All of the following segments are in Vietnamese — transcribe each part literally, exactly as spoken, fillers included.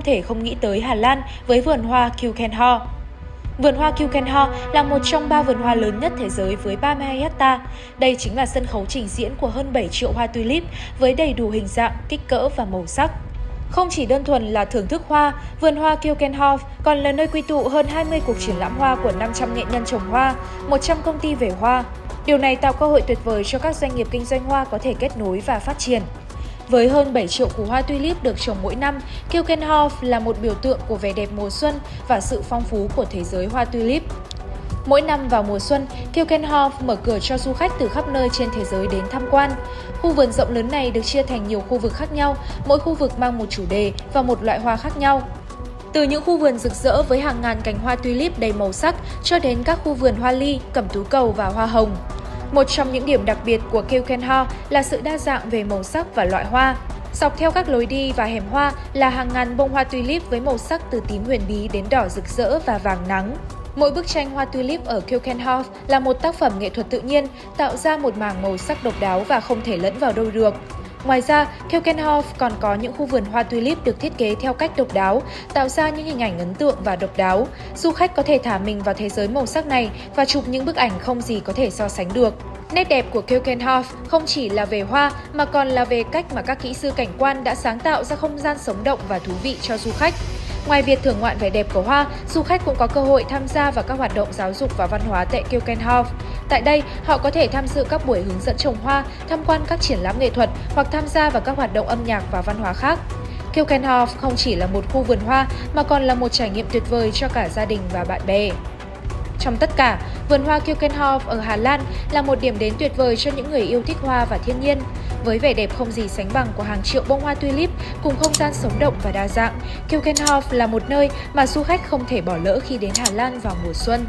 thể không nghĩ tới Hà Lan với vườn hoa Keukenhof. Vườn hoa Keukenhof là một trong ba vườn hoa lớn nhất thế giới với ba mươi hai ha. Đây chính là sân khấu trình diễn của hơn bảy triệu hoa tulip với đầy đủ hình dạng, kích cỡ và màu sắc. Không chỉ đơn thuần là thưởng thức hoa, vườn hoa Keukenhof còn là nơi quy tụ hơn hai mươi cuộc triển lãm hoa của năm trăm nghệ nhân trồng hoa, một trăm công ty về hoa. Điều này tạo cơ hội tuyệt vời cho các doanh nghiệp kinh doanh hoa có thể kết nối và phát triển. Với hơn bảy triệu củ hoa tulip được trồng mỗi năm, Keukenhof là một biểu tượng của vẻ đẹp mùa xuân và sự phong phú của thế giới hoa tulip. Mỗi năm vào mùa xuân, Keukenhof mở cửa cho du khách từ khắp nơi trên thế giới đến tham quan. Khu vườn rộng lớn này được chia thành nhiều khu vực khác nhau, mỗi khu vực mang một chủ đề và một loại hoa khác nhau. Từ những khu vườn rực rỡ với hàng ngàn cành hoa tulip đầy màu sắc cho đến các khu vườn hoa ly, cẩm tú cầu và hoa hồng. Một trong những điểm đặc biệt của Keukenhof là sự đa dạng về màu sắc và loại hoa. Dọc theo các lối đi và hẻm hoa là hàng ngàn bông hoa tulip với màu sắc từ tím huyền bí đến đỏ rực rỡ và vàng nắng. Mỗi bức tranh hoa tulip ở Keukenhof là một tác phẩm nghệ thuật tự nhiên, tạo ra một mảng màu sắc độc đáo và không thể lẫn vào đâu được. Ngoài ra, Keukenhof còn có những khu vườn hoa tulip được thiết kế theo cách độc đáo, tạo ra những hình ảnh ấn tượng và độc đáo. Du khách có thể thả mình vào thế giới màu sắc này và chụp những bức ảnh không gì có thể so sánh được. Nét đẹp của Keukenhof không chỉ là về hoa mà còn là về cách mà các kỹ sư cảnh quan đã sáng tạo ra không gian sống động và thú vị cho du khách. Ngoài việc thưởng ngoạn vẻ đẹp của hoa, du khách cũng có cơ hội tham gia vào các hoạt động giáo dục và văn hóa tại Keukenhof. Tại đây, họ có thể tham dự các buổi hướng dẫn trồng hoa, tham quan các triển lãm nghệ thuật hoặc tham gia vào các hoạt động âm nhạc và văn hóa khác. Keukenhof không chỉ là một khu vườn hoa mà còn là một trải nghiệm tuyệt vời cho cả gia đình và bạn bè. Trong tất cả, vườn hoa Keukenhof ở Hà Lan là một điểm đến tuyệt vời cho những người yêu thích hoa và thiên nhiên. Với vẻ đẹp không gì sánh bằng của hàng triệu bông hoa tulip cùng không gian sống động và đa dạng, Keukenhof là một nơi mà du khách không thể bỏ lỡ khi đến Hà Lan vào mùa xuân.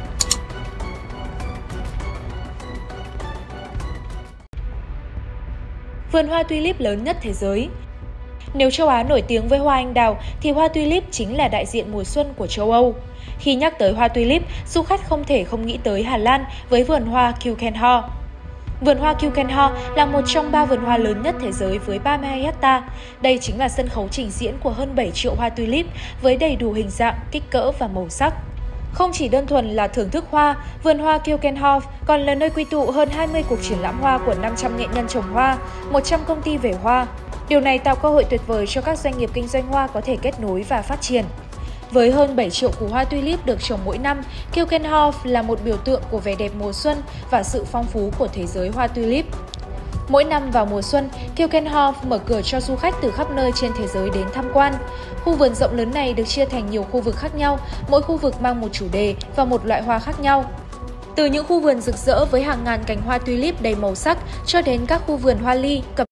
Vườn hoa tulip lớn nhất thế giới. Nếu châu Á nổi tiếng với hoa anh đào thì hoa tulip chính là đại diện mùa xuân của châu Âu. Khi nhắc tới hoa tulip, du khách không thể không nghĩ tới Hà Lan với vườn hoa Keukenhof. Vườn hoa Keukenhof là một trong ba vườn hoa lớn nhất thế giới với ba mươi hai ha. Đây chính là sân khấu trình diễn của hơn bảy triệu hoa tulip với đầy đủ hình dạng, kích cỡ và màu sắc. Không chỉ đơn thuần là thưởng thức hoa, vườn hoa Keukenhof còn là nơi quy tụ hơn hai mươi cuộc triển lãm hoa của năm trăm nghệ nhân trồng hoa, một trăm công ty về hoa. Điều này tạo cơ hội tuyệt vời cho các doanh nghiệp kinh doanh hoa có thể kết nối và phát triển. Với hơn bảy triệu củ hoa tulip được trồng mỗi năm, Keukenhof là một biểu tượng của vẻ đẹp mùa xuân và sự phong phú của thế giới hoa tulip. Mỗi năm vào mùa xuân, Keukenhof mở cửa cho du khách từ khắp nơi trên thế giới đến tham quan. Khu vườn rộng lớn này được chia thành nhiều khu vực khác nhau, mỗi khu vực mang một chủ đề và một loại hoa khác nhau. Từ những khu vườn rực rỡ với hàng ngàn cành hoa tulip đầy màu sắc cho đến các khu vườn hoa ly, cẩm